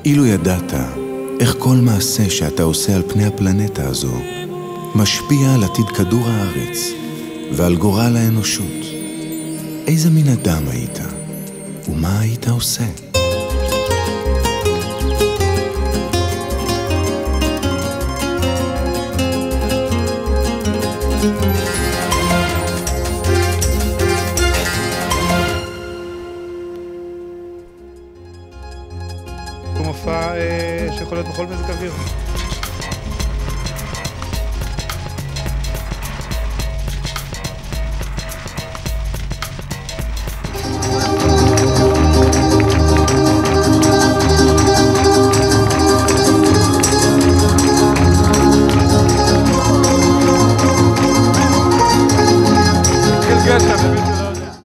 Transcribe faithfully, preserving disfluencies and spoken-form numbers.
אילו ידעת איך כל מעשה שאתה עושה על פני הפלנטה הזו משפיע על עתיד כדור הארץ ועל גורל האנושות, איזה מין אדם היית? ומה היית עושה?